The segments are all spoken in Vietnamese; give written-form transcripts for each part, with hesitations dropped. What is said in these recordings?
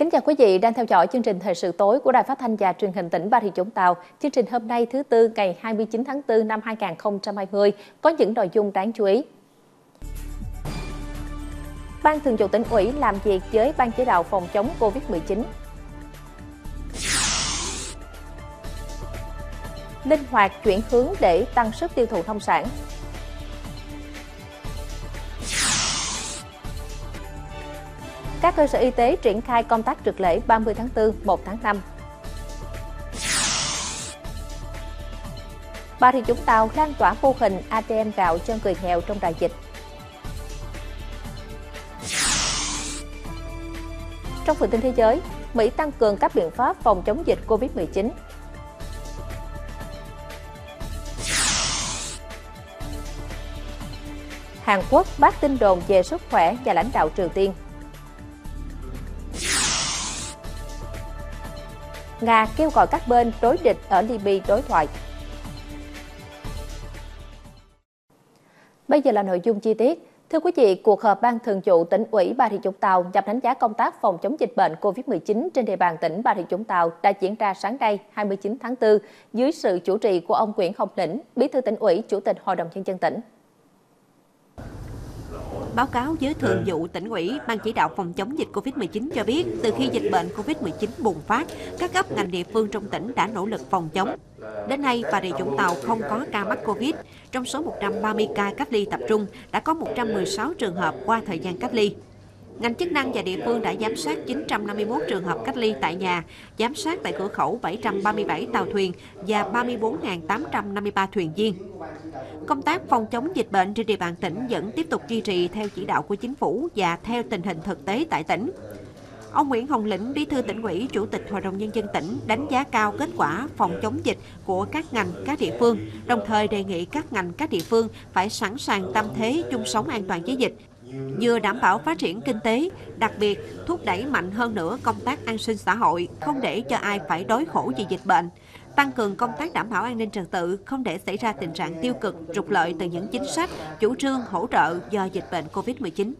Kính chào quý vị đang theo dõi chương trình Thời sự tối của Đài Phát thanh và Truyền hình tỉnh Bà Rịa Vũng Tàu. Chương trình hôm nay thứ Tư ngày 29 tháng 4 năm 2020 có những nội dung đáng chú ý. Ban Thường vụ Tỉnh ủy làm việc với Ban chỉ đạo phòng chống Covid-19. Linh hoạt chuyển hướng để tăng sức tiêu thụ nông sản. Các cơ sở y tế triển khai công tác trực lễ 30 tháng 4, 1 tháng 5. Bà Rịa Vũng Tàu lan tỏa mô hình ATM gạo cho người nghèo trong đại dịch. Trong phần tin thế giới, Mỹ tăng cường các biện pháp phòng chống dịch Covid-19. Hàn Quốc bác tin đồn về sức khỏe nhà lãnh đạo Triều Tiên. Nga kêu gọi các bên đối địch ở Libya đối thoại. Bây giờ là nội dung chi tiết. Thưa quý vị, cuộc họp Ban Thường vụ Tỉnh ủy Bà Rịa Vũng Tàu nhằm đánh giá công tác phòng chống dịch bệnh Covid-19 trên địa bàn tỉnh Bà Rịa Vũng Tàu đã diễn ra sáng nay 29 tháng 4 dưới sự chủ trì của ông Nguyễn Hồng Lĩnh, Bí thư Tỉnh ủy, Chủ tịch Hội đồng Nhân dân tỉnh. Báo cáo với Thường vụ Tỉnh ủy, Ban chỉ đạo phòng chống dịch Covid-19 cho biết, từ khi dịch bệnh Covid-19 bùng phát, các cấp ngành địa phương trong tỉnh đã nỗ lực phòng chống. Đến nay, Bà Rịa Vũng Tàu không có ca mắc Covid. Trong số 130 ca cách ly tập trung, đã có 116 trường hợp qua thời gian cách ly. Ngành chức năng và địa phương đã giám sát 951 trường hợp cách ly tại nhà, giám sát tại cửa khẩu 737 tàu thuyền và 34.853 thuyền viên. Công tác phòng chống dịch bệnh trên địa bàn tỉnh vẫn tiếp tục duy trì theo chỉ đạo của chính phủ và theo tình hình thực tế tại tỉnh. Ông Nguyễn Hồng Lĩnh, Bí thư Tỉnh ủy, Chủ tịch Hội đồng Nhân dân tỉnh đánh giá cao kết quả phòng chống dịch của các ngành, các địa phương, đồng thời đề nghị các ngành, các địa phương phải sẵn sàng tâm thế chung sống an toàn với dịch, vừa đảm bảo phát triển kinh tế, đặc biệt thúc đẩy mạnh hơn nữa công tác an sinh xã hội, không để cho ai phải đói khổ vì dịch bệnh, tăng cường công tác đảm bảo an ninh trật tự, không để xảy ra tình trạng tiêu cực, trục lợi từ những chính sách, chủ trương hỗ trợ do dịch bệnh Covid-19.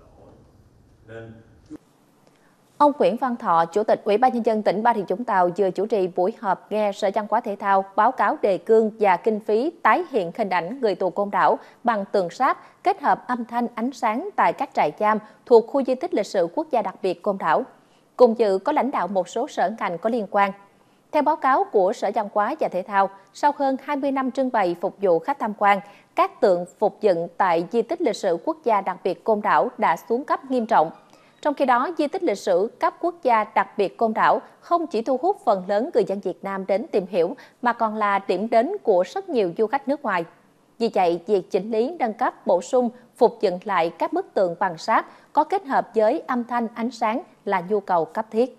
Ông Nguyễn Văn Thọ, Chủ tịch Ủy ban Nhân dân tỉnh Bà Rịa Vũng Tàu vừa chủ trì buổi họp nghe Sở Văn hóa Thể thao báo cáo đề cương và kinh phí tái hiện hình ảnh người tù Côn Đảo bằng tường sáp kết hợp âm thanh ánh sáng tại các trại giam thuộc khu di tích lịch sử quốc gia đặc biệt Côn Đảo. Cùng dự có lãnh đạo một số sở ngành có liên quan. Theo báo cáo của Sở Văn hóa và Thể thao, sau hơn 20 năm trưng bày phục vụ khách tham quan, các tượng phục dựng tại di tích lịch sử quốc gia đặc biệt Côn Đảo đã xuống cấp nghiêm trọng. Trong khi đó, di tích lịch sử cấp quốc gia đặc biệt Côn Đảo không chỉ thu hút phần lớn người dân Việt Nam đến tìm hiểu, mà còn là điểm đến của rất nhiều du khách nước ngoài. Vì vậy, việc chỉnh lý, nâng cấp, bổ sung, phục dựng lại các bức tượng bằng sáp có kết hợp với âm thanh, ánh sáng là nhu cầu cấp thiết.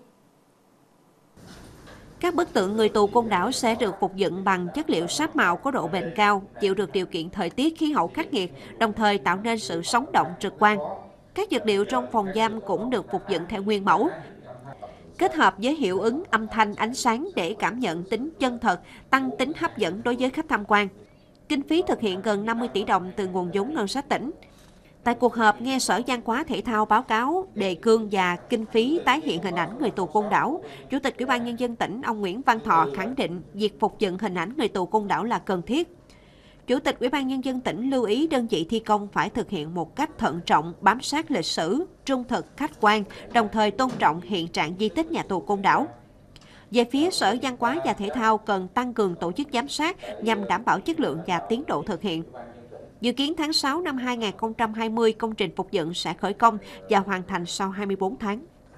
Các bức tượng người tù Côn Đảo sẽ được phục dựng bằng chất liệu sáp màu có độ bền cao, chịu được điều kiện thời tiết khí hậu khắc nghiệt, đồng thời tạo nên sự sống động trực quan. Các dược liệu trong phòng giam cũng được phục dựng theo nguyên mẫu, kết hợp với hiệu ứng âm thanh, ánh sáng để cảm nhận tính chân thật, tăng tính hấp dẫn đối với khách tham quan. Kinh phí thực hiện gần 50 tỷ đồng từ nguồn vốn ngân sách tỉnh. Tại cuộc họp, nghe Sở Văn hóa Thể thao báo cáo đề cương và kinh phí tái hiện hình ảnh người tù Côn Đảo, Chủ tịch Ủy ban Nhân dân tỉnh ông Nguyễn Văn Thọ khẳng định việc phục dựng hình ảnh người tù Côn Đảo là cần thiết. Chủ tịch Ủy ban Nhân dân tỉnh lưu ý đơn vị thi công phải thực hiện một cách thận trọng, bám sát lịch sử, trung thực, khách quan, đồng thời tôn trọng hiện trạng di tích nhà tù Côn Đảo. Về phía Sở Văn hóa và Thể thao cần tăng cường tổ chức giám sát nhằm đảm bảo chất lượng và tiến độ thực hiện. Dự kiến tháng 6 năm 2020, công trình phục dựng sẽ khởi công và hoàn thành sau 24 tháng.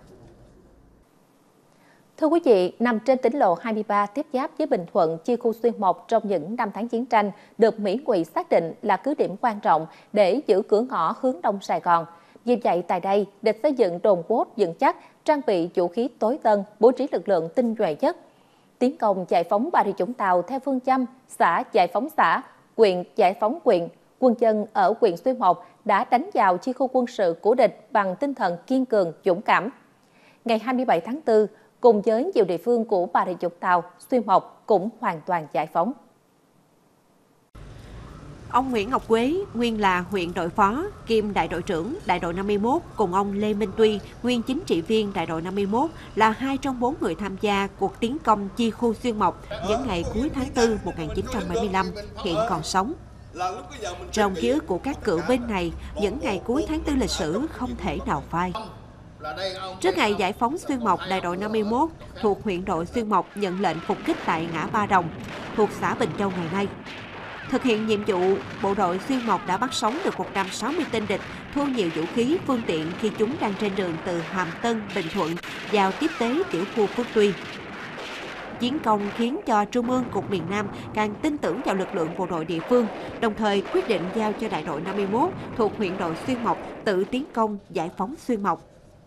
Thưa quý vị, nằm trên tỉnh lộ 23 tiếp giáp với Bình Thuận, chi khu xuyên Mộc trong những năm tháng chiến tranh được Mỹ Ngụy xác định là cứ điểm quan trọng để giữ cửa ngõ hướng đông Sài Gòn. Vì vậy, tại đây, địch xây dựng đồn post vững chắc, trang bị vũ khí tối tân, bố trí lực lượng tinh nhuệ nhất. Tiến công giải phóng Bà Rịa Vũng Tàu theo phương châm xã giải phóng xã, huyện giải phóng huyện, quân dân ở huyện Xuyên Mộc đã đánh vào chi khu quân sự của địch bằng tinh thần kiên cường, dũng cảm. Ngày 27 tháng 4, cùng với nhiều địa phương của Bà Rịa Vũng Tàu, Xuyên Mộc cũng hoàn toàn giải phóng. Ông Nguyễn Ngọc Quế, nguyên là huyện đội phó, kiêm đại đội trưởng đại đội 51, cùng ông Lê Minh Tuy, nguyên chính trị viên đại đội 51, là 2 trong 4 người tham gia cuộc tiến công chi khu Xuyên Mộc những ngày cuối tháng 4 1975, hiện còn sống. Trong ký ức của các cựu binh này, những ngày cuối tháng 4 lịch sử không thể nào phai. Trước ngày giải phóng Xuyên Mộc, đại đội 51 thuộc huyện đội Xuyên Mộc nhận lệnh phục kích tại ngã Ba Đồng, thuộc xã Bình Châu ngày nay. Thực hiện nhiệm vụ, bộ đội Xuyên Mộc đã bắt sống được 160 tên địch, thu nhiều vũ khí, phương tiện khi chúng đang trên đường từ Hàm Tân, Bình Thuận vào tiếp tế tiểu khu Phước Tuy. Chiến công khiến cho Trung ương Cục miền Nam càng tin tưởng vào lực lượng bộ đội địa phương, đồng thời quyết định giao cho đại đội 51 thuộc huyện đội Xuyên Mộc tự tiến công giải phóng Xuyên Mộc.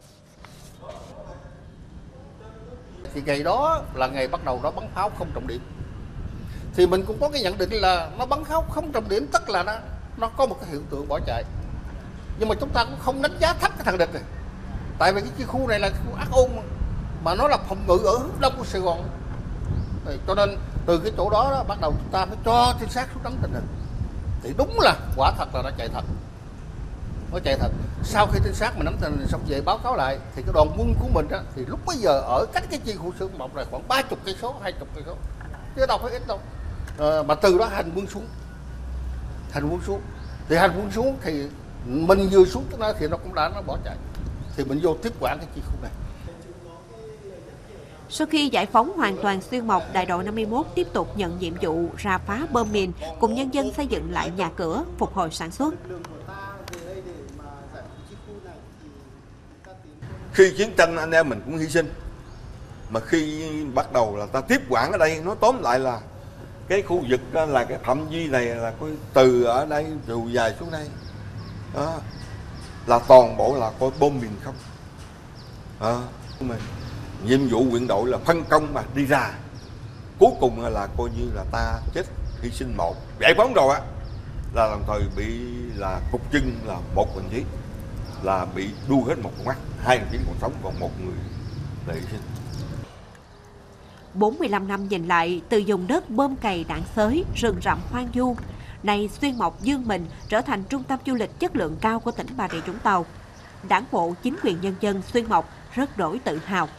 Thì ngày đó là ngày bắt đầu nó bắn pháo không trọng điểm. Thì mình cũng có cái nhận định là nó bắn pháo không trọng điểm, tức là nó có một cái hiện tượng bỏ chạy. Nhưng mà chúng ta cũng không đánh giá thấp cái thằng địch này. Tại vì cái khu này là khu ác ôn mà nó là phòng ngự ở hướng đông của Sài Gòn. Cho nên từ cái chỗ đó, bắt đầu chúng ta phải cho trinh sát xuống nắm tình hình. Thì đúng là quả thật là nó chạy thật. Nó chạy thật. Sau khi trinh sát mình nắm tình hình xong về báo cáo lại thì cái đoàn quân của mình đó, thì lúc bấy giờ ở cách cái chi khu Xuyên Mộc này khoảng 30 cây số, 20 cây số. Chứ đâu phải ít đâu. Mà từ đó hành quân xuống. Thì hành quân xuống thì mình vừa xuống tới đó thì nó cũng đã bỏ chạy. Thì mình vô tiếp quản cái chi khu này. Sau khi giải phóng hoàn toàn Xuyên Mộc, đại đội 51 tiếp tục nhận nhiệm vụ rà phá bom mìn, cùng nhân dân xây dựng lại nhà cửa, phục hồi sản xuất. Khi chiến tranh anh em mình cũng hy sinh, mà khi bắt đầu là ta tiếp quản ở đây, nói tóm lại là cái khu vực là cái phạm vi này là từ ở đây rồi dài xuống đây đó, là toàn bộ là coi bom mìn không. Nhiệm vụ huyện đội là phân công mà đi ra, cuối cùng là coi như là ta chết hy sinh một, giải phóng rồi á, là đồng thời bị là cục chân là một đồng chí là bị đu hết một con mắt, 2 đồng chí còn sống, còn 1 người là hy sinh. 45 năm nhìn lại, từ vùng đất bom cày đạn xới, rừng rậm hoang vu, nay Xuyên Mộc dương mình trở thành trung tâm du lịch chất lượng cao của tỉnh Bà Rịa Vũng Tàu. Đảng bộ, chính quyền nhân dân Xuyên Mộc rất đổi tự hào.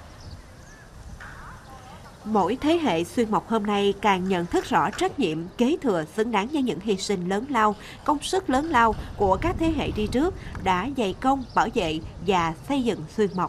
Mỗi thế hệ Xuyên Mộc hôm nay càng nhận thức rõ trách nhiệm kế thừa xứng đáng với những hy sinh lớn lao, công sức lớn lao của các thế hệ đi trước đã dày công bảo vệ và xây dựng Xuyên Mộc.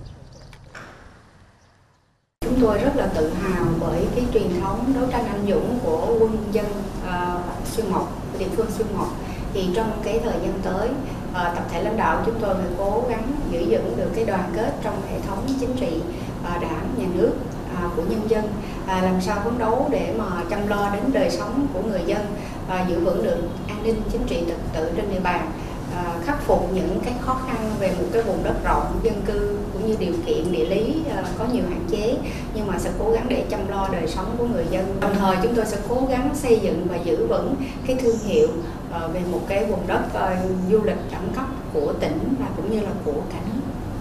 Chúng tôi rất là tự hào bởi cái truyền thống đấu tranh anh dũng của quân dân Xuyên Mộc, địa phương Xuyên Mộc. Thì trong cái thời gian tới, tập thể lãnh đạo chúng tôi phải cố gắng giữ vững được cái đoàn kết trong hệ thống chính trị, đảng, nhà nước của nhân dân, làm sao phấn đấu để mà chăm lo đến đời sống của người dân, giữ vững được an ninh chính trị trật tự trên địa bàn, khắc phục những cái khó khăn về một cái vùng đất rộng dân cư cũng như điều kiện địa lý có nhiều hạn chế, nhưng mà sẽ cố gắng để chăm lo đời sống của người dân. Đồng thời chúng tôi sẽ cố gắng xây dựng và giữ vững cái thương hiệu về một cái vùng đất du lịch đẳng cấp của tỉnh và cũng như là của cả nước.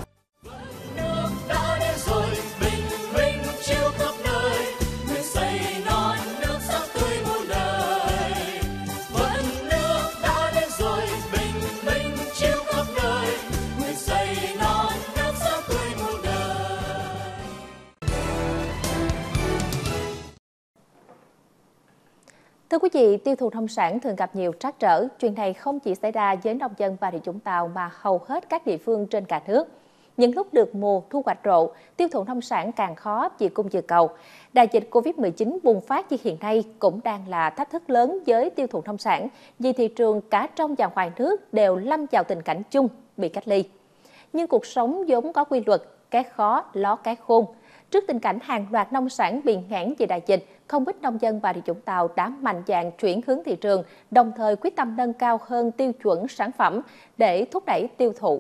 Thưa quý vị, tiêu thụ nông sản thường gặp nhiều trắc trở. Chuyện này không chỉ xảy ra với nông dân Bà Rịa Vũng Tàu mà hầu hết các địa phương trên cả nước. Những lúc được mùa thu hoạch rộ, tiêu thụ nông sản càng khó vì cung vượt cầu. Đại dịch Covid-19 bùng phát như hiện nay cũng đang là thách thức lớn với tiêu thụ nông sản vì thị trường cả trong và ngoài nước đều lâm vào tình cảnh chung bị cách ly. Nhưng cuộc sống vốn có quy luật, cái khó ló cái khôn. Trước tình cảnh hàng loạt nông sản bị nghẽn vì đại dịch, không ít nông dân Bà Rịa Vũng Tàu đã mạnh dạn chuyển hướng thị trường, đồng thời quyết tâm nâng cao hơn tiêu chuẩn sản phẩm để thúc đẩy tiêu thụ.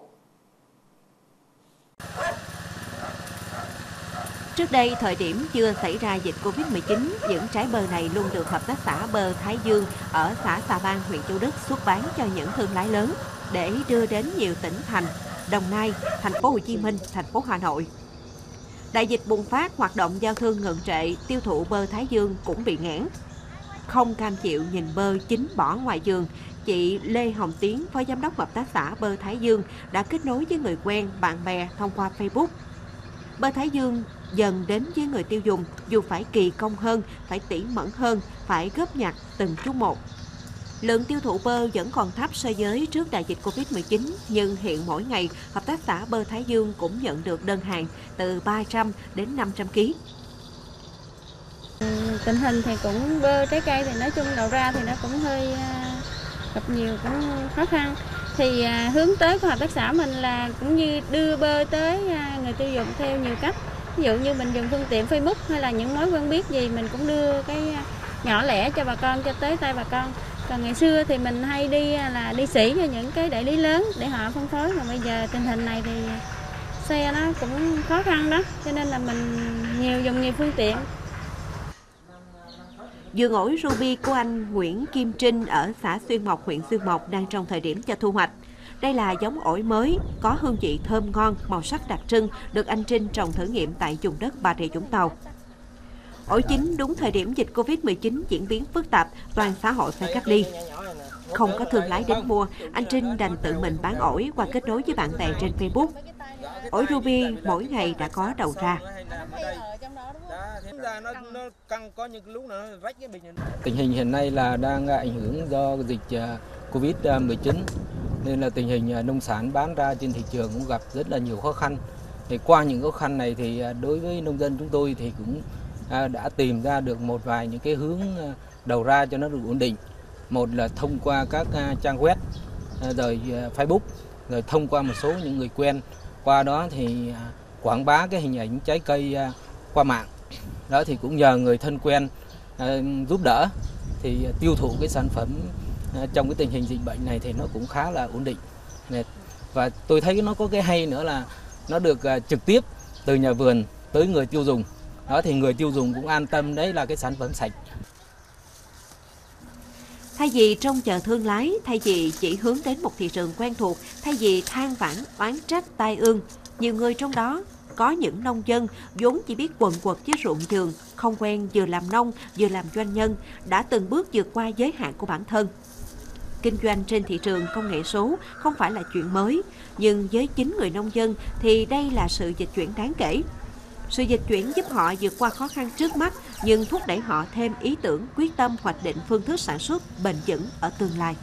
Trước đây, thời điểm chưa xảy ra dịch Covid-19, những trái bơ này luôn được Hợp tác xã Bơ Thái Dương ở xã Xà Bang, huyện Châu Đức xuất bán cho những thương lái lớn để đưa đến nhiều tỉnh thành, Đồng Nai, thành phố Hồ Chí Minh, thành phố Hà Nội. Đại dịch bùng phát, hoạt động giao thương ngừng trệ, tiêu thụ bơ Thái Dương cũng bị nghẽn. không cam chịu nhìn bơ chín bỏ ngoài giường, chị Lê Hồng Tiến, Phó Giám đốc Hợp tác xã Bơ Thái Dương đã kết nối với người quen, bạn bè thông qua Facebook. Bơ Thái Dương dần đến với người tiêu dùng, dù phải kỳ công hơn, phải tỉ mẩn hơn, phải góp nhặt từng chút một. Lượng tiêu thụ bơ vẫn còn thấp so với trước đại dịch Covid-19, nhưng hiện mỗi ngày, Hợp tác xã Bơ Thái Dương cũng nhận được đơn hàng từ 300 đến 500 kg. Tình hình thì cũng bơ trái cây thì nói chung đầu ra thì nó cũng hơi gặp nhiều cũng khó khăn. Thì hướng tới của hợp tác xã mình là cũng như đưa bơ tới người tiêu dùng theo nhiều cách. Ví dụ như mình dùng phương tiện Facebook hay là những mối quen biết gì mình cũng đưa cái nhỏ lẻ cho bà con, cho tới tay bà con. Còn ngày xưa thì mình hay đi xỉ cho những cái đại lý lớn để họ phân phối, mà bây giờ tình hình này thì xe nó cũng khó khăn đó, cho nên là mình dùng nhiều phương tiện. Vườn ổi Ruby của anh Nguyễn Kim Trinh ở xã Xuyên Mộc, huyện Xuyên Mộc đang trong thời điểm cho thu hoạch. Đây là giống ổi mới, có hương vị thơm ngon, màu sắc đặc trưng, được anh Trinh trồng thử nghiệm tại vùng đất Bà Rịa Vũng Tàu. Ổi chín đúng thời điểm dịch Covid-19 diễn biến phức tạp, toàn xã hội phải cách ly. Không có thương lái đến mua, anh Trinh đành tự mình bán ổi qua kết nối với bạn bè trên Facebook. Ổi Ruby mỗi ngày đã có đầu ra. Tình hình hiện nay là đang ảnh hưởng do dịch Covid-19 nên là tình hình nông sản bán ra trên thị trường cũng gặp rất là nhiều khó khăn. Thì qua những khó khăn này thì đối với nông dân chúng tôi thì cũng đã tìm ra được một vài những cái hướng đầu ra cho nó được ổn định. Một là thông qua các trang web, rồi Facebook, rồi thông qua một số những người quen. Qua đó thì quảng bá cái hình ảnh trái cây qua mạng. Đó thì cũng nhờ người thân quen giúp đỡ thì tiêu thụ cái sản phẩm trong cái tình hình dịch bệnh này thì nó cũng khá là ổn định. Và tôi thấy nó có cái hay nữa là nó được trực tiếp từ nhà vườn tới người tiêu dùng. Đó thì người tiêu dùng cũng an tâm, đấy là cái sản phẩm sạch. Thay vì trông chờ thương lái, thay vì chỉ hướng đến một thị trường quen thuộc, thay vì than vãn, oán trách, tai ương, nhiều người trong đó có những nông dân vốn chỉ biết quần quật với ruộng vườn, không quen vừa làm nông vừa làm doanh nhân, đã từng bước vượt qua giới hạn của bản thân. Kinh doanh trên thị trường công nghệ số không phải là chuyện mới, nhưng với chính người nông dân thì đây là sự dịch chuyển đáng kể. Sự dịch chuyển giúp họ vượt qua khó khăn trước mắt, nhưng thúc đẩy họ thêm ý tưởng, quyết tâm hoạch định phương thức sản xuất bền vững ở tương lai.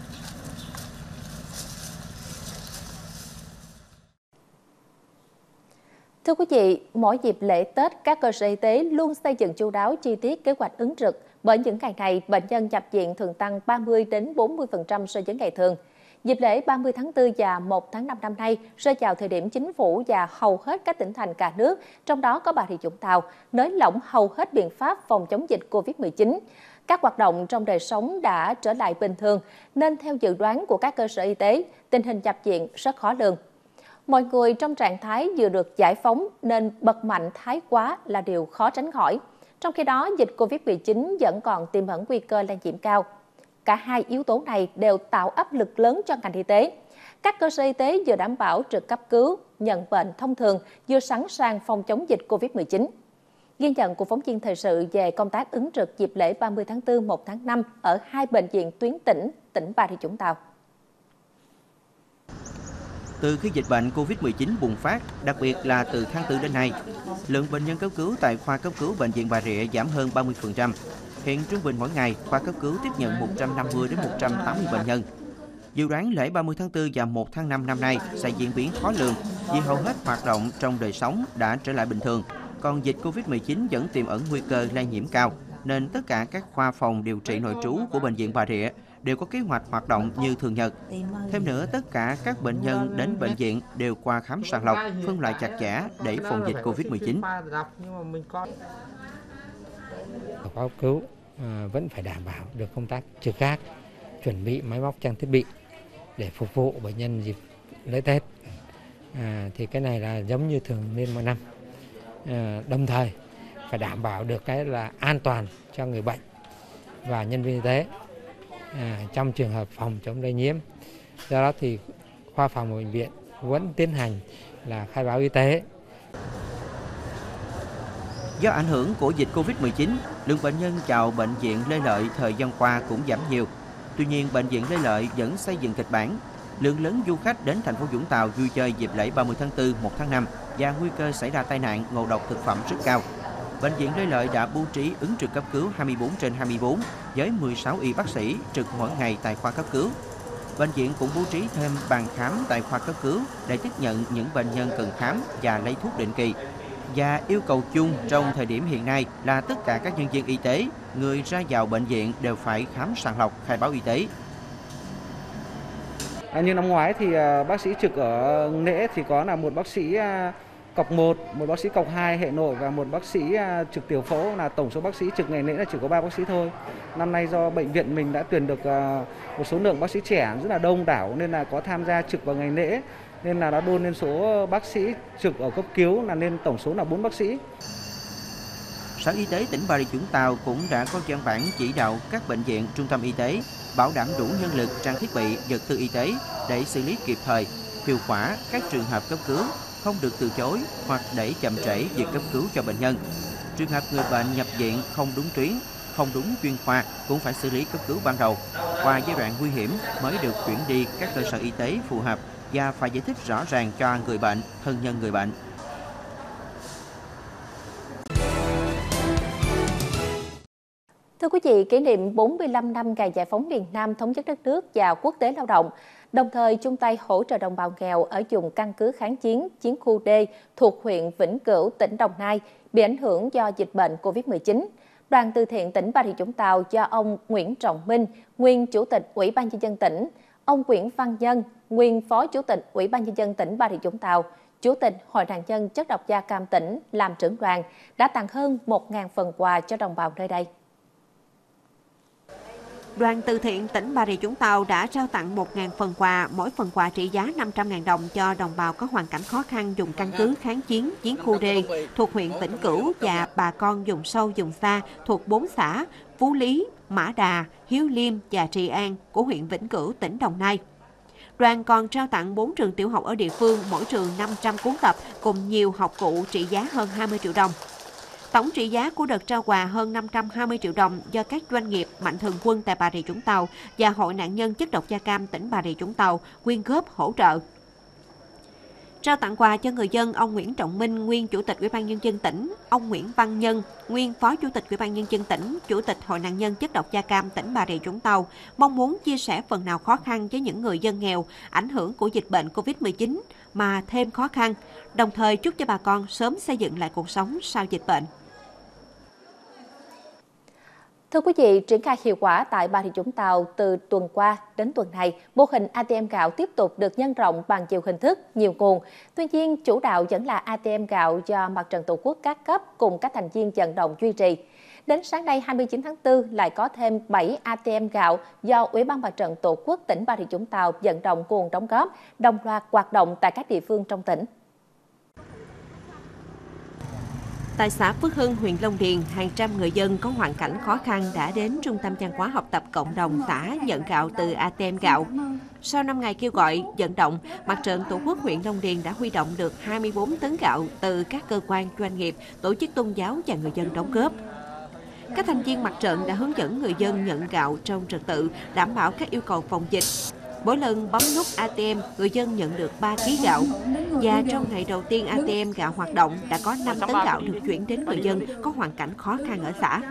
Thưa quý vị, mỗi dịp lễ Tết, các cơ sở y tế luôn xây dựng chu đáo chi tiết kế hoạch ứng trực. Bởi những ngày này, bệnh nhân nhập viện thường tăng 30 đến 40% so với ngày thường. Dịp lễ 30 tháng 4 và 1 tháng 5 năm nay rơi vào thời điểm chính phủ và hầu hết các tỉnh thành cả nước, trong đó có Bà Rịa Vũng Tàu, nới lỏng hầu hết biện pháp phòng chống dịch Covid-19. Các hoạt động trong đời sống đã trở lại bình thường, nên theo dự đoán của các cơ sở y tế, tình hình nhập viện rất khó lường. Mọi người trong trạng thái vừa được giải phóng nên bật mạnh thái quá là điều khó tránh khỏi. Trong khi đó, dịch Covid-19 vẫn còn tiềm ẩn nguy cơ lây nhiễm cao. Cả hai yếu tố này đều tạo áp lực lớn cho ngành y tế. Các cơ sở y tế vừa đảm bảo trực cấp cứu, nhận bệnh thông thường, vừa sẵn sàng phòng chống dịch Covid-19. Ghi nhận của phóng viên thời sự về công tác ứng trực dịp lễ 30 tháng 4, 1 tháng 5 ở hai bệnh viện tuyến tỉnh Bà Rịa Vũng Tàu. Từ khi dịch bệnh Covid-19 bùng phát, đặc biệt là từ tháng 4 đến nay, lượng bệnh nhân cấp cứu tại khoa cấp cứu bệnh viện Bà Rịa giảm hơn 30%. Hiện trung bình mỗi ngày, khoa cấp cứu tiếp nhận 150 đến 180 bệnh nhân. Dự đoán lễ 30 tháng 4 và 1 tháng 5 năm nay sẽ diễn biến khó lường vì hầu hết hoạt động trong đời sống đã trở lại bình thường, còn dịch Covid-19 vẫn tiềm ẩn nguy cơ lây nhiễm cao, nên tất cả các khoa phòng điều trị nội trú của bệnh viện Bà Rịa đều có kế hoạch hoạt động như thường nhật. Thêm nữa, tất cả các bệnh nhân đến bệnh viện đều qua khám sàng lọc, phân loại chặt chẽ để phòng dịch Covid-19. Khoa cấp cứu vẫn phải đảm bảo được công tác trực gác, chuẩn bị máy móc trang thiết bị để phục vụ bệnh nhân dịp lễ Tết. Thì cái này là giống như thường niên mọi năm. Đồng thời phải đảm bảo được cái là an toàn cho người bệnh và nhân viên y tế trong trường hợp phòng chống lây nhiễm. Do đó thì khoa phòng của bệnh viện vẫn tiến hành là khai báo y tế. Do ảnh hưởng của dịch Covid-19, lượng bệnh nhân vào bệnh viện Lê Lợi thời gian qua cũng giảm nhiều. Tuy nhiên, bệnh viện Lê Lợi vẫn xây dựng kịch bản. Lượng lớn du khách đến thành phố Vũng Tàu vui chơi dịp lễ 30 tháng 4, 1 tháng 5 và nguy cơ xảy ra tai nạn, ngộ độc thực phẩm rất cao. Bệnh viện Lê Lợi đã bố trí ứng trực cấp cứu 24/24 với 16 y bác sĩ trực mỗi ngày tại khoa cấp cứu. Bệnh viện cũng bố trí thêm bàn khám tại khoa cấp cứu để tiếp nhận những bệnh nhân cần khám và lấy thuốc định kỳ. Và yêu cầu chung trong thời điểm hiện nay là tất cả các nhân viên y tế, người ra vào bệnh viện đều phải khám sàng lọc, khai báo y tế. Như năm ngoái thì bác sĩ trực ở Nễ thì có là một bác sĩ cọc 1, một bác sĩ cọc 2 hệ nội và một bác sĩ trực tiểu phẫu, là tổng số bác sĩ trực ngày Nễ là chỉ có 3 bác sĩ thôi. Năm nay do bệnh viện mình đã tuyển được một số lượng bác sĩ trẻ rất là đông đảo nên là có tham gia trực vào ngày Nễ, nên là đã đôn lên số bác sĩ trực ở cấp cứu là nên tổng số là 4 bác sĩ. Sở Y tế tỉnh Bà Rịa Vũng Tàu cũng đã có văn bản chỉ đạo các bệnh viện, trung tâm y tế bảo đảm đủ nhân lực, trang thiết bị, vật tư y tế để xử lý kịp thời, hiệu quả các trường hợp cấp cứu, không được từ chối hoặc để chậm trễ việc cấp cứu cho bệnh nhân. Trường hợp người bệnh nhập viện không đúng tuyến, không đúng chuyên khoa cũng phải xử lý cấp cứu ban đầu. Qua giai đoạn nguy hiểm mới được chuyển đi các cơ sở y tế phù hợp và phải giải thích rõ ràng cho người bệnh, thân nhân người bệnh. Thưa quý vị, kỷ niệm 45 năm ngày giải phóng miền Nam, thống nhất đất nước và quốc tế lao động, đồng thời chung tay hỗ trợ đồng bào nghèo ở vùng căn cứ kháng chiến, chiến khu D thuộc huyện Vĩnh Cửu, tỉnh Đồng Nai bị ảnh hưởng do dịch bệnh Covid-19. Đoàn từ thiện tỉnh Bà Rịa Vũng Tàu do ông Nguyễn Trọng Minh, nguyên Chủ tịch Ủy ban Nhân dân tỉnh, ông Nguyễn Văn Nhân, nguyên Phó Chủ tịch Ủy ban Nhân dân tỉnh Bà Rịa Vũng Tàu, Chủ tịch Hội nạn nhân chất độc da cam tỉnh làm trưởng đoàn đã tặng hơn 1.000 phần quà cho đồng bào nơi đây. Đoàn từ thiện tỉnh Bà Rịa Vũng Tàu đã trao tặng 1.000 phần quà, mỗi phần quà trị giá 500.000 đồng cho đồng bào có hoàn cảnh khó khăn vùng căn cứ kháng chiến, chiến khu D thuộc huyện Vĩnh Cửu và bà con vùng sâu, vùng xa thuộc 4 xã Phú Lý, Mã Đà, Hiếu Liêm và Trì An của huyện Vĩnh Cửu, tỉnh Đồng Nai. Đoàn còn trao tặng 4 trường tiểu học ở địa phương, mỗi trường 500 cuốn tập cùng nhiều học cụ trị giá hơn 20 triệu đồng. Tổng trị giá của đợt trao quà hơn 520 triệu đồng do các doanh nghiệp Mạnh Thường Quân tại Bà Rịa Vũng Tàu và Hội nạn nhân chất độc da cam tỉnh Bà Rịa Vũng Tàu quyên góp hỗ trợ. Trao tặng quà cho người dân, ông Nguyễn Trọng Minh, nguyên Chủ tịch Ủy ban Nhân dân tỉnh, ông Nguyễn Văn Nhân, nguyên Phó Chủ tịch Ủy ban Nhân dân tỉnh, Chủ tịch Hội nạn nhân chất độc da cam tỉnh Bà Rịa Vũng Tàu, mong muốn chia sẻ phần nào khó khăn với những người dân nghèo ảnh hưởng của dịch bệnh Covid-19 mà thêm khó khăn, đồng thời chúc cho bà con sớm xây dựng lại cuộc sống sau dịch bệnh. Thưa quý vị, triển khai hiệu quả tại Bà Rịa Vũng Tàu từ tuần qua đến tuần này, mô hình ATM gạo tiếp tục được nhân rộng bằng nhiều hình thức, nhiều nguồn. Tuy nhiên, chủ đạo vẫn là ATM gạo do Mặt trận Tổ quốc các cấp cùng các thành viên vận động duy trì. Đến sáng nay 29 tháng 4 lại có thêm 7 ATM gạo do Ủy ban Mặt trận Tổ quốc tỉnh Bà Rịa Vũng Tàu vận động nguồn đóng góp, đồng loạt hoạt động tại các địa phương trong tỉnh. Tại xã Phước Hưng, huyện Long Điền, hàng trăm người dân có hoàn cảnh khó khăn đã đến Trung tâm văn hóa học tập cộng đồng xã nhận gạo từ ATM gạo. Sau 5 ngày kêu gọi, vận động, Mặt trận Tổ quốc huyện Long Điền đã huy động được 24 tấn gạo từ các cơ quan, doanh nghiệp, tổ chức tôn giáo và người dân đóng góp. Các thành viên mặt trận đã hướng dẫn người dân nhận gạo trong trật tự, đảm bảo các yêu cầu phòng dịch. Mỗi lần bấm nút ATM, người dân nhận được 3 kg gạo. Và trong ngày đầu tiên ATM gạo hoạt động, đã có 5 tấn gạo được chuyển đến người dân có hoàn cảnh khó khăn ở xã.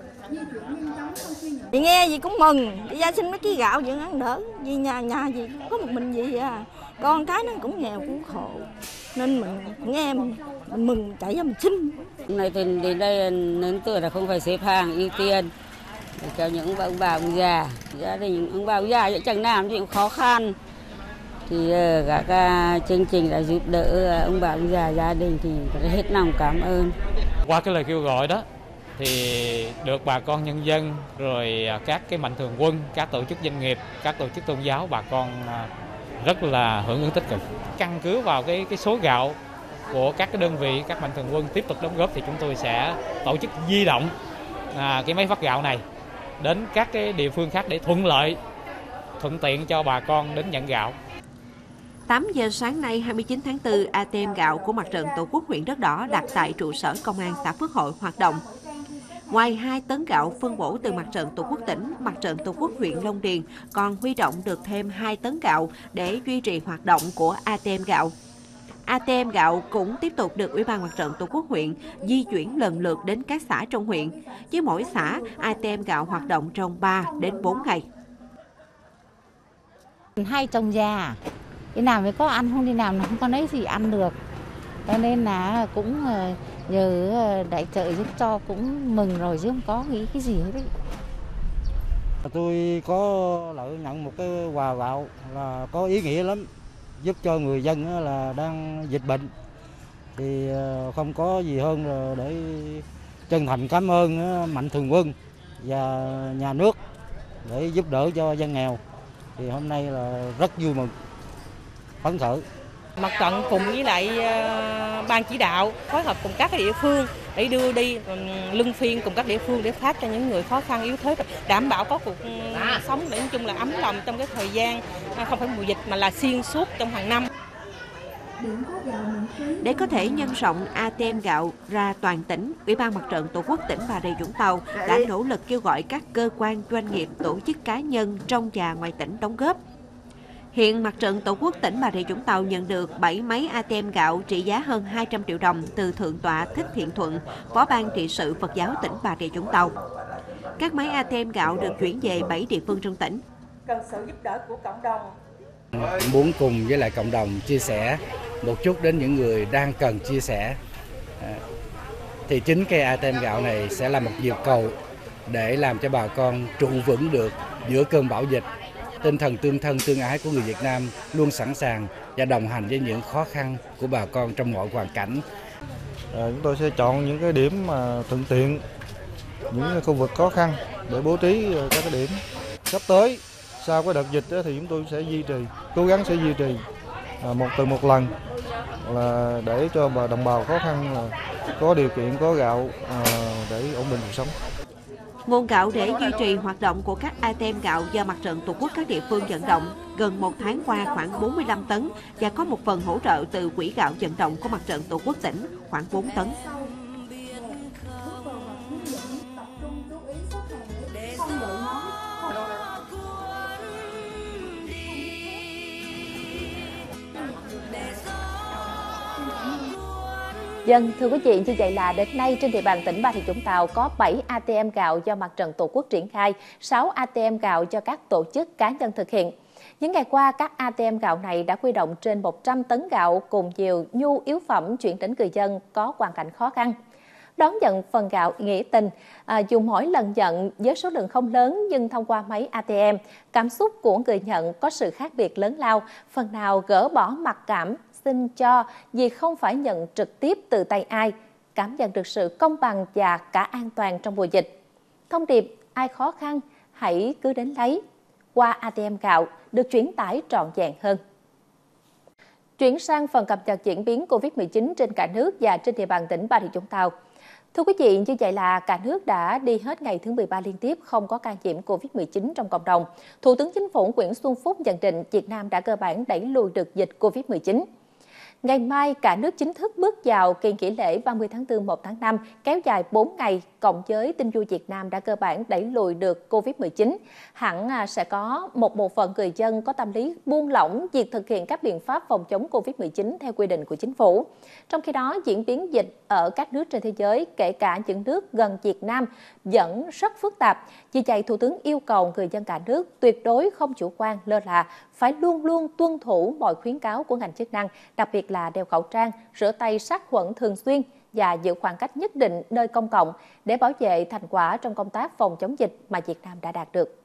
Chị nghe gì cũng mừng, đi ra xin mấy ký gạo vẫn ăn đỡ. Vì nhà gì có một mình gì à. Con cái nó cũng nghèo cũng khổ. Nên mình nghe mình mừng chạy ra mình xin. Hôm nay thì đến đây lớn tuổi là không phải xếp hàng ưu tiên để cho những ông bà ông già, gia đình ông bà ông già chẳng làm gì cũng khó khăn. Thì các chương trình đã giúp đỡ ông bà ông già, gia đình thì hết lòng cảm ơn. Qua cái lời kêu gọi đó thì được bà con nhân dân rồi các cái mạnh thường quân, các tổ chức doanh nghiệp, các tổ chức tôn giáo, bà con rất là hưởng ứng tích cực. Căn cứ vào cái số gạo của các cái đơn vị, các mạnh thường quân tiếp tục đóng góp thì chúng tôi sẽ tổ chức di động cái máy phát gạo này đến các cái địa phương khác để thuận tiện cho bà con đến nhận gạo. 8 giờ sáng nay 29 tháng 4, ATM gạo của Mặt trận Tổ quốc huyện Đất Đỏ đặt tại trụ sở Công an xã Phước Hội hoạt động. Ngoài 2 tấn gạo phân bổ từ Mặt trận Tổ quốc tỉnh, Mặt trận Tổ quốc huyện Long Điền còn huy động được thêm 2 tấn gạo để duy trì hoạt động của ATM gạo. ATM gạo cũng tiếp tục được Ủy ban Mặt trận Tổ quốc huyện di chuyển lần lượt đến các xã trong huyện. Với mỗi xã, ATM gạo hoạt động trong 3 đến 4 ngày. Hai chồng già, đi nào mới có ăn, không đi nào không có lấy gì ăn được. Cho nên là cũng nhờ đại trợ giúp cho cũng mừng rồi chứ không có nghĩ cái gì hết đấy. Tôi có lợi nhận một cái quà gạo là có ý nghĩa lắm, giúp cho người dân là đang dịch bệnh. Thì không có gì hơn là để chân thành cảm ơn Mạnh Thường Quân và nhà nước để giúp đỡ cho dân nghèo. Thì hôm nay là rất vui mừng, phấn khởi. Mặt trận cùng với lại ban chỉ đạo phối hợp cùng các địa phương để đưa đi luân phiên cùng các địa phương để phát cho những người khó khăn yếu thế, đảm bảo có cuộc sống để nói chung là ấm lòng trong cái thời gian không phải mùa dịch mà là xuyên suốt trong hàng năm. Để có thể nhân rộng ATM gạo ra toàn tỉnh, Ủy ban Mặt trận Tổ quốc tỉnh Bà Rịa Vũng Tàu đã nỗ lực kêu gọi các cơ quan, doanh nghiệp, tổ chức cá nhân trong và ngoài tỉnh đóng góp. Hiện Mặt trận Tổ quốc tỉnh Bà Rịa Vũng Tàu nhận được 7 máy ATM gạo trị giá hơn 200 triệu đồng từ Thượng tọa Thích Thiện Thuận, Phó ban trị sự Phật giáo tỉnh Bà Rịa Vũng Tàu. Các máy ATM gạo được chuyển về 7 địa phương trong tỉnh. Cần sự giúp đỡ của cộng đồng. Muốn cùng với lại cộng đồng chia sẻ một chút đến những người đang cần chia sẻ. Thì chính cái ATM gạo này sẽ là một nhịp cầu để làm cho bà con trụ vững được giữa cơn bão dịch. Tinh thần tương thân tương ái của người Việt Nam luôn sẵn sàng và đồng hành với những khó khăn của bà con trong mọi hoàn cảnh. Chúng tôi sẽ chọn những cái điểm mà thuận tiện, những khu vực khó khăn để bố trí các cái điểm. Sắp tới sau cái đợt dịch thì chúng tôi sẽ cố gắng sẽ duy trì một lần là để cho đồng bào khó khăn có điều kiện, có gạo để ổn định cuộc sống. Nguồn gạo để duy trì hoạt động của các ATM gạo do Mặt trận Tổ quốc các địa phương vận động gần 1 tháng qua khoảng 45 tấn và có một phần hỗ trợ từ quỹ gạo vận động của Mặt trận Tổ quốc tỉnh khoảng 4 tấn. Dân, thưa quý vị, như vậy là đến nay trên địa bàn tỉnh Bà Rịa Vũng Tàu có 7 ATM gạo do Mặt trận Tổ quốc triển khai, 6 ATM gạo cho các tổ chức cá nhân thực hiện. Những ngày qua, các ATM gạo này đã huy động trên 100 tấn gạo cùng nhiều nhu yếu phẩm chuyển đến người dân có hoàn cảnh khó khăn. Đón nhận phần gạo nghĩa tình, dù mỗi lần nhận với số lượng không lớn nhưng thông qua máy ATM, cảm xúc của người nhận có sự khác biệt lớn lao, phần nào gỡ bỏ mặc cảm, xin cho vì không phải nhận trực tiếp từ tay ai, cảm nhận được sự công bằng và cả an toàn trong mùa dịch. Thông điệp ai khó khăn hãy cứ đến lấy qua ATM gạo được truyền tải trọn vẹn hơn. Chuyển sang phần cập nhật diễn biến Covid-19 trên cả nước và trên địa bàn tỉnh Bà Rịa Vũng Tàu. Thưa quý vị, như vậy là cả nước đã đi hết ngày thứ 13 liên tiếp không có ca nhiễm Covid-19 trong cộng đồng. Thủ tướng Chính phủ Nguyễn Xuân Phúc nhận định Việt Nam đã cơ bản đẩy lùi được dịch Covid-19. Ngày mai, cả nước chính thức bước vào kỳ nghỉ lễ 30 tháng 4, 1 tháng 5, kéo dài 4 ngày, cộng với tin vui Việt Nam đã cơ bản đẩy lùi được Covid-19. Hẳn sẽ có một bộ phận người dân có tâm lý buông lỏng việc thực hiện các biện pháp phòng chống Covid-19 theo quy định của chính phủ. Trong khi đó, diễn biến dịch ở các nước trên thế giới, kể cả những nước gần Việt Nam, vẫn rất phức tạp. Vì vậy, Thủ tướng yêu cầu người dân cả nước tuyệt đối không chủ quan, lơ là, phải luôn luôn tuân thủ mọi khuyến cáo của ngành chức năng, đặc biệt là đeo khẩu trang, rửa tay sát khuẩn thường xuyên và giữ khoảng cách nhất định nơi công cộng để bảo vệ thành quả trong công tác phòng chống dịch mà Việt Nam đã đạt được.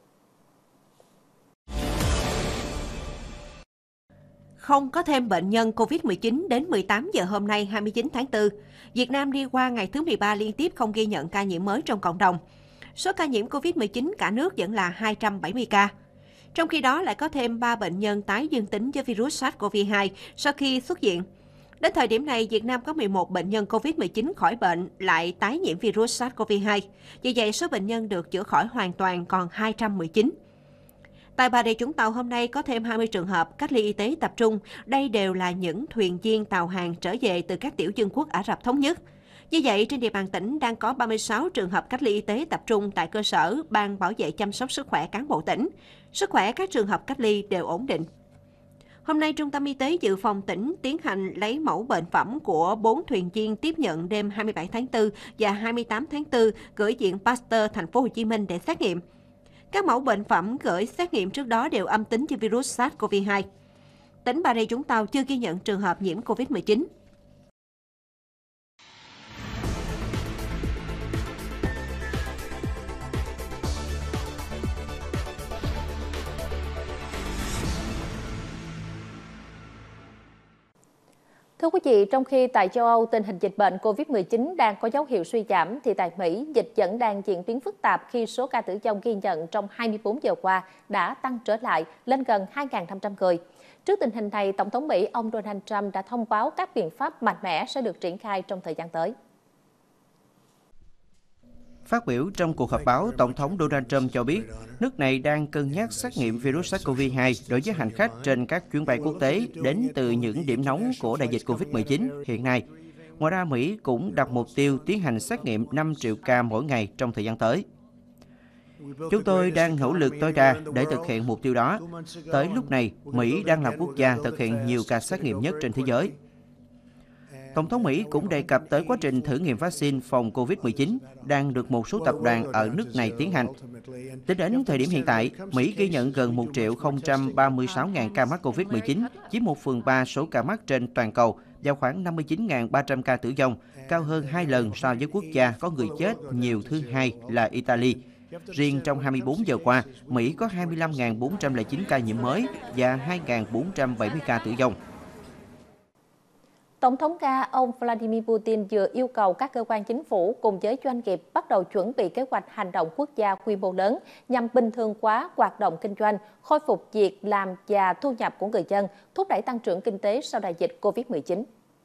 Không có thêm bệnh nhân COVID-19 đến 18 giờ hôm nay 29 tháng 4. Việt Nam đi qua ngày thứ 13 liên tiếp không ghi nhận ca nhiễm mới trong cộng đồng. Số ca nhiễm COVID-19 cả nước vẫn là 270 ca. Trong khi đó lại có thêm 3 bệnh nhân tái dương tính với virus SARS-CoV-2 sau khi xuất viện. Đến thời điểm này, Việt Nam có 11 bệnh nhân COVID-19 khỏi bệnh lại tái nhiễm virus SARS-CoV-2. Vì vậy, số bệnh nhân được chữa khỏi hoàn toàn còn 219. Tại Bà Rịa Vũng Tàu hôm nay có thêm 20 trường hợp cách ly y tế tập trung. Đây đều là những thuyền viên tàu hàng trở về từ các tiểu vương quốc Ả Rập Thống Nhất. Như vậy, trên địa bàn tỉnh đang có 36 trường hợp cách ly y tế tập trung tại cơ sở Ban bảo vệ chăm sóc sức khỏe cán bộ tỉnh. Sức khỏe các trường hợp cách ly đều ổn định. Hôm nay, Trung tâm Y tế Dự phòng tỉnh tiến hành lấy mẫu bệnh phẩm của 4 thuyền viên tiếp nhận đêm 27 tháng 4 và 28 tháng 4 gửi Viện Pasteur Thành phố Hồ Chí Minh để xét nghiệm. Các mẫu bệnh phẩm gửi xét nghiệm trước đó đều âm tính với virus SARS-CoV-2. Tỉnh Bà Rịa Vũng Tàu chưa ghi nhận trường hợp nhiễm COVID-19. Thưa quý vị, trong khi tại châu Âu tình hình dịch bệnh COVID-19 đang có dấu hiệu suy giảm, thì tại Mỹ dịch vẫn đang diễn biến phức tạp khi số ca tử vong ghi nhận trong 24 giờ qua đã tăng trở lại lên gần 2.500 người. Trước tình hình này, Tổng thống Mỹ ông Donald Trump đã thông báo các biện pháp mạnh mẽ sẽ được triển khai trong thời gian tới. Phát biểu trong cuộc họp báo, Tổng thống Donald Trump cho biết nước này đang cân nhắc xét nghiệm virus SARS-CoV-2 đối với hành khách trên các chuyến bay quốc tế đến từ những điểm nóng của đại dịch COVID-19 hiện nay. Ngoài ra, Mỹ cũng đặt mục tiêu tiến hành xét nghiệm 5 triệu ca mỗi ngày trong thời gian tới. Chúng tôi đang nỗ lực tối đa để thực hiện mục tiêu đó. Tới lúc này, Mỹ đang là quốc gia thực hiện nhiều ca xét nghiệm nhất trên thế giới. Tổng thống Mỹ cũng đề cập tới quá trình thử nghiệm vaccine phòng COVID-19 đang được một số tập đoàn ở nước này tiến hành. Tính đến thời điểm hiện tại, Mỹ ghi nhận gần 1.036.000 ca mắc COVID-19, chiếm 1/3 số ca mắc trên toàn cầu và khoảng 59.300 ca tử vong, cao hơn 2 lần so với quốc gia có người chết nhiều thứ hai là Italy. Riêng trong 24 giờ qua, Mỹ có 25.409 ca nhiễm mới và 2.470 ca tử vong. Tổng thống Nga ông Vladimir Putin vừa yêu cầu các cơ quan chính phủ cùng với doanh nghiệp bắt đầu chuẩn bị kế hoạch hành động quốc gia quy mô lớn nhằm bình thường hóa hoạt động kinh doanh, khôi phục việc làm và thu nhập của người dân, thúc đẩy tăng trưởng kinh tế sau đại dịch COVID-19.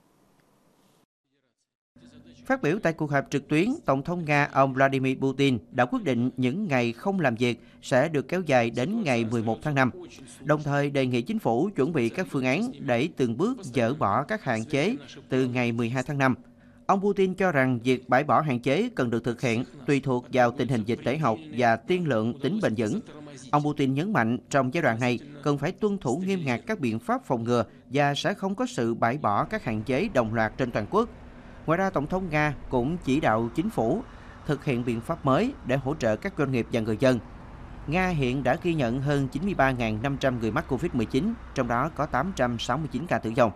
Phát biểu tại cuộc họp trực tuyến, Tổng thống Nga ông Vladimir Putin đã quyết định những ngày không làm việc sẽ được kéo dài đến ngày 11 tháng 5, đồng thời đề nghị chính phủ chuẩn bị các phương án để từng bước dỡ bỏ các hạn chế từ ngày 12 tháng 5. Ông Putin cho rằng việc bãi bỏ hạn chế cần được thực hiện tùy thuộc vào tình hình dịch tễ học và tiên lượng tính bền vững. Ông Putin nhấn mạnh trong giai đoạn này cần phải tuân thủ nghiêm ngặt các biện pháp phòng ngừa và sẽ không có sự bãi bỏ các hạn chế đồng loạt trên toàn quốc. Ngoài ra, Tổng thống Nga cũng chỉ đạo chính phủ thực hiện biện pháp mới để hỗ trợ các doanh nghiệp và người dân. Nga hiện đã ghi nhận hơn 93.500 người mắc COVID-19, trong đó có 869 ca tử vong.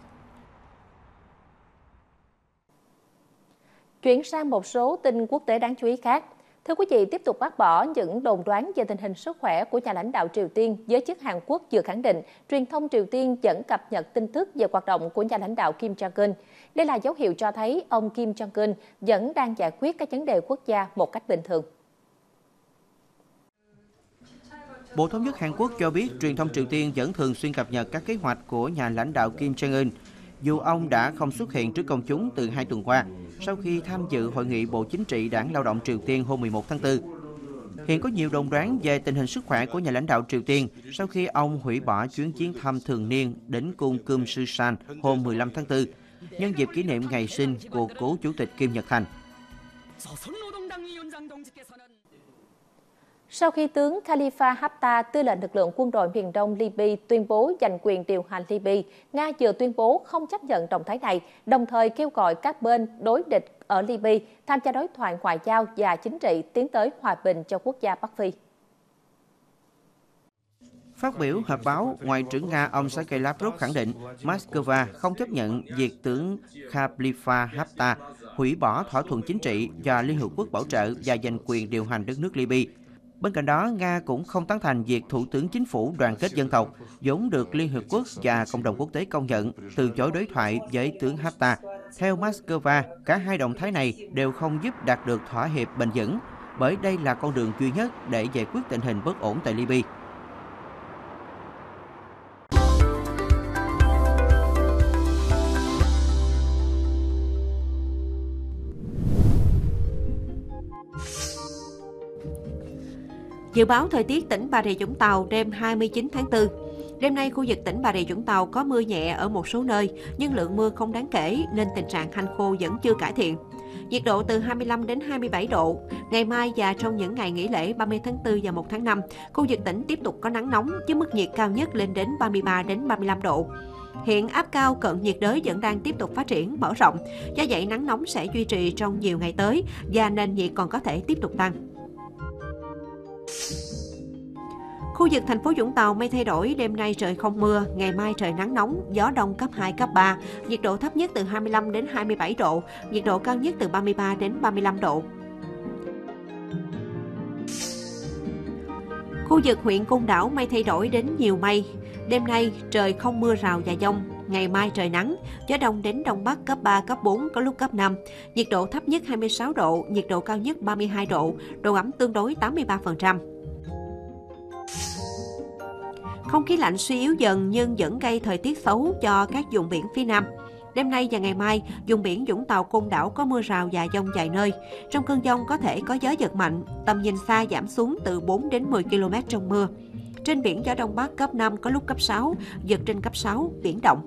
Chuyển sang một số tin quốc tế đáng chú ý khác. Thưa quý vị, tiếp tục bác bỏ những đồn đoán về tình hình sức khỏe của nhà lãnh đạo Triều Tiên, giới chức Hàn Quốc vừa khẳng định truyền thông Triều Tiên vẫn cập nhật tin tức về hoạt động của nhà lãnh đạo Kim Jong-un. Đây là dấu hiệu cho thấy ông Kim Jong-un vẫn đang giải quyết các vấn đề quốc gia một cách bình thường. Bộ Thống nhất Hàn Quốc cho biết truyền thông Triều Tiên vẫn thường xuyên cập nhật các kế hoạch của nhà lãnh đạo Kim Jong-un, dù ông đã không xuất hiện trước công chúng từ 2 tuần qua, sau khi tham dự hội nghị Bộ Chính trị Đảng Lao động Triều Tiên hôm 11 tháng 4. Hiện có nhiều đồn đoán về tình hình sức khỏe của nhà lãnh đạo Triều Tiên sau khi ông hủy bỏ chuyến viếng thăm thường niên đến cung Kumsusan hôm 15 tháng 4, nhân dịp kỷ niệm ngày sinh của cố Chủ tịch Kim Nhật Thành. Sau khi tướng Khalifa Haftar, tư lệnh lực lượng quân đội miền đông Libya, tuyên bố giành quyền điều hành Libya, Nga vừa tuyên bố không chấp nhận động thái này, đồng thời kêu gọi các bên đối địch ở Libya tham gia đối thoại ngoại giao và chính trị tiến tới hòa bình cho quốc gia Bắc Phi. Phát biểu họp báo, Ngoại trưởng Nga ông Sergei Lavrov khẳng định Moscow không chấp nhận việc tướng Khalifa Haftar hủy bỏ thỏa thuận chính trị do Liên Hợp Quốc bảo trợ và giành quyền điều hành đất nước Libya. Bên cạnh đó, Nga cũng không tán thành việc Thủ tướng Chính phủ Đoàn kết Dân tộc, vốn được Liên Hợp Quốc và cộng đồng quốc tế công nhận, từ chối đối thoại với tướng Haftar. Theo Moscow, cả hai động thái này đều không giúp đạt được thỏa hiệp bền vững, bởi đây là con đường duy nhất để giải quyết tình hình bất ổn tại Libya. Dự báo thời tiết tỉnh Bà Rịa Vũng Tàu đêm 29 tháng 4. Đêm nay, khu vực tỉnh Bà Rịa Vũng Tàu có mưa nhẹ ở một số nơi, nhưng lượng mưa không đáng kể nên tình trạng hanh khô vẫn chưa cải thiện. Nhiệt độ từ 25 đến 27 độ. Ngày mai và trong những ngày nghỉ lễ 30 tháng 4 và 1 tháng 5, khu vực tỉnh tiếp tục có nắng nóng với mức nhiệt cao nhất lên đến 33 đến 35 độ. Hiện áp cao cận nhiệt đới vẫn đang tiếp tục phát triển, mở rộng. Do vậy, nắng nóng sẽ duy trì trong nhiều ngày tới và nền nhiệt còn có thể tiếp tục tăng. Khu vực thành phố Vũng Tàu mây thay đổi, đêm nay trời không mưa, ngày mai trời nắng nóng, gió đông cấp 2, cấp 3, nhiệt độ thấp nhất từ 25 đến 27 độ, nhiệt độ cao nhất từ 33 đến 35 độ. Khu vực huyện Côn Đảo mây thay đổi đến nhiều mây, đêm nay trời không mưa rào và dông, ngày mai trời nắng, gió đông đến đông bắc cấp 3, cấp 4, có lúc cấp 5, nhiệt độ thấp nhất 26 độ, nhiệt độ cao nhất 32 độ, độ ẩm tương đối 83%. Không khí lạnh suy yếu dần nhưng vẫn gây thời tiết xấu cho các vùng biển phía Nam. Đêm nay và ngày mai, vùng biển Vũng Tàu, Côn Đảo có mưa rào và dông vài nơi. Trong cơn dông có thể có gió giật mạnh, tầm nhìn xa giảm xuống từ 4 đến 10 km trong mưa. Trên biển gió Đông Bắc cấp 5, có lúc cấp 6, giật trên cấp 6, biển động.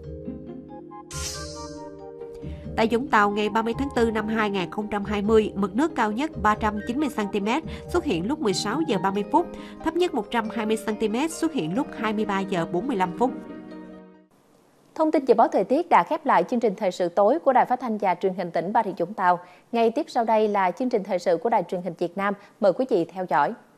Tại Vũng Tàu, ngày 30 tháng 4 năm 2020, mực nước cao nhất 390cm xuất hiện lúc 16 giờ 30 phút, thấp nhất 120cm xuất hiện lúc 23 giờ 45 phút. Thông tin dự báo thời tiết đã khép lại chương trình thời sự tối của Đài Phát thanh và Truyền hình tỉnh Bà Rịa Vũng Tàu. Ngay tiếp sau đây là chương trình thời sự của Đài Truyền hình Việt Nam. Mời quý vị theo dõi.